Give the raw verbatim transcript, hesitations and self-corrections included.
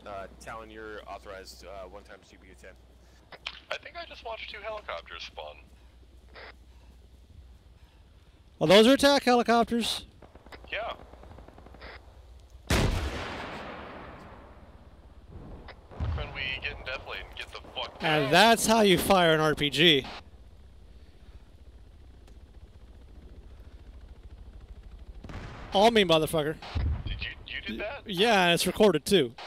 Uh, Talon, you're authorized uh, one times G P U ten. I think I just watched two helicopters spawn. Well, those are attack helicopters. Yeah. When we get in death lane, get the fuck down. And that's how you fire an R P G. All me, motherfucker. Did you, you did that? Yeah, and it's recorded too.